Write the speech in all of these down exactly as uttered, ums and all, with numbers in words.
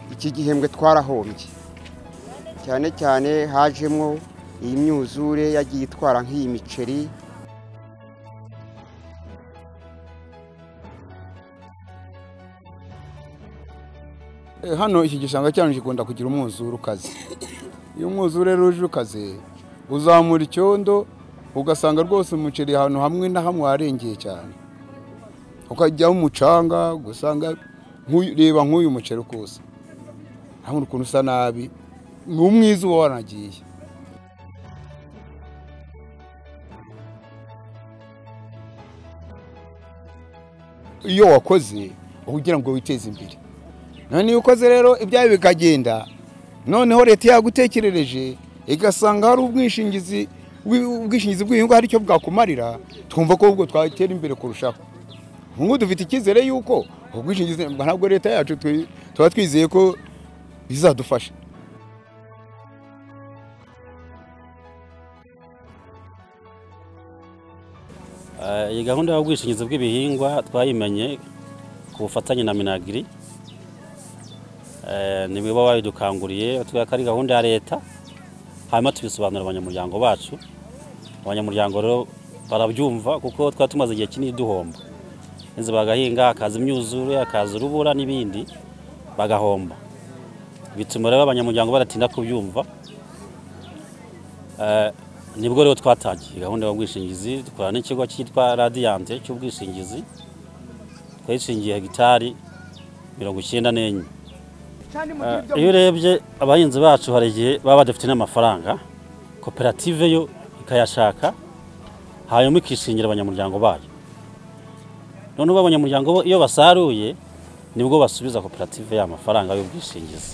iki gihembwe twarahombye cyane cyane hajemo iyi myuzure yagiye itwara nk'iyi miceri. Hano iki gishanga cyane gikunda kugira umwuzure ukaze. Iyo umwuzure ruje ukaze uzamura icyondo ugasanga rwose umuceri ahantu hamwe na hamwe warengeye cyane, ukajyaho umucanga gusanga reba nk'uyu muceri kose ntabwo ukuntu usa nabi, ni umwiza uba wanagiye. Iyo wakoze ugira ngo witeze imbere, none iyo ukoze rero ibyawe bikagenda, noneho leta yagutekerereje igasanga hari ubwishingizi ubwishingizi bw'ibihingwa hari icyo bwakumarira, twumva ko ubwo twatera imbere kurushaho. Ubu dufite icyizere yuko ubwishingizi ntabwo leta yacu tuba twizeye ko bizadufasha. Iyi gahunda y'ubwishingizi bw'ibihingwa twayimenye ku bufatanye na Minagri, ni bo babidukanguriye, twaka ari gahunda ya leta, hanyuma tubisobanurira abanyamuryango bacu. Abanyamuryango rero barabyumva kuko twari tumaze igihe kinini duhomba, inzu bagahinga akaza imyuzure akaza urubura n'ibindi bagahomba, bituma rero abanyamuryango baratinda kubyumva. Nibwo rero twatangiye gahunda y'ubwishingizi, dukorana n'ikigo cyitwa Radiant cy'ubwishingizi, twayishingiye hegitari mirongo icyenda n'enye. Iyo urebye abahinzi bacu hari igihe baba badafite n'amafaranga, koperative yo ikayashaka hanyuma ikishingira abanyamuryango bayo. None ubu abanyamuryango iyo basaruye nibwo basubiza koperative ya mafaranga y'ubwishingizi.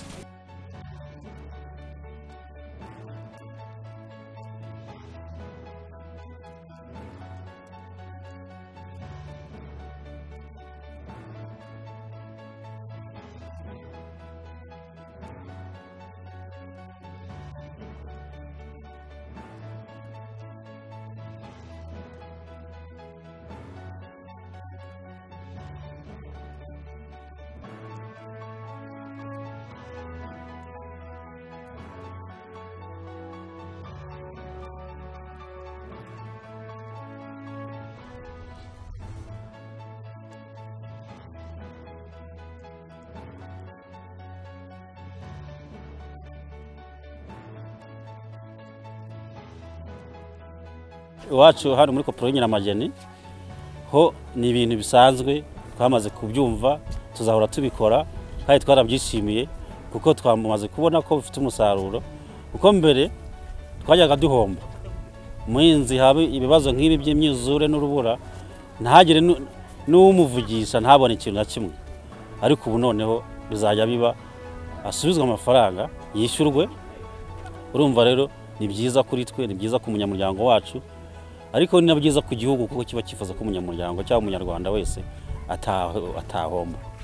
Iwacu hano muri kopero Nyiramageni ho ni ibintu bisanzwe, twamaze kubyumva, tuzahora tubikora kandi twarabyishimiye kuko twamaze kubona ko bifite umusaruro. Uko mbere twajyaga duhomba, umuhinzi habe ibibazo nk'ibi by'imyuzure n'urubura ntagire n'umuvugisha ntabone ikintu na kimwe, ariko ubu noneho bizajya biba asubizwa amafaranga yishyurwe. Urumva rero ni byiza kuri twe, ni byiza ku munyamuryango wacu, ariko ni nabyiza ku gihugu kuko kiba kifuza ko umunyamuryango cyangwa umunyarwanda wese atahomba.